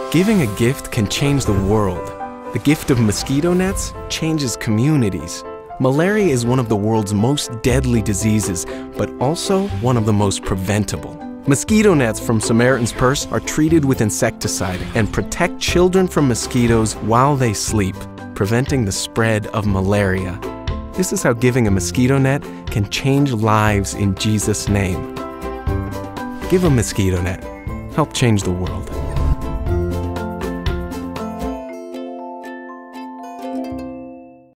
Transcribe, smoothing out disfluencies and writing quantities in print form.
Giving a gift can change the world. The gift of mosquito nets changes communities. Malaria is one of the world's most deadly diseases, but also one of the most preventable. Mosquito nets from Samaritan's Purse are treated with insecticide and protect children from mosquitoes while they sleep, preventing the spread of malaria. This is how giving a mosquito net can change lives in Jesus' name. Give a mosquito net. Help change the world.